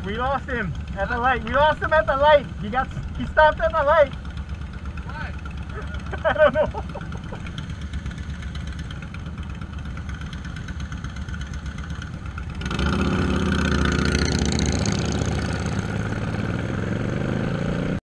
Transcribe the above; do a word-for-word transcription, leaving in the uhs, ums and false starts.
We lost him at the light. We lost him at the light. He got, he stopped at the light. Why? I don't know.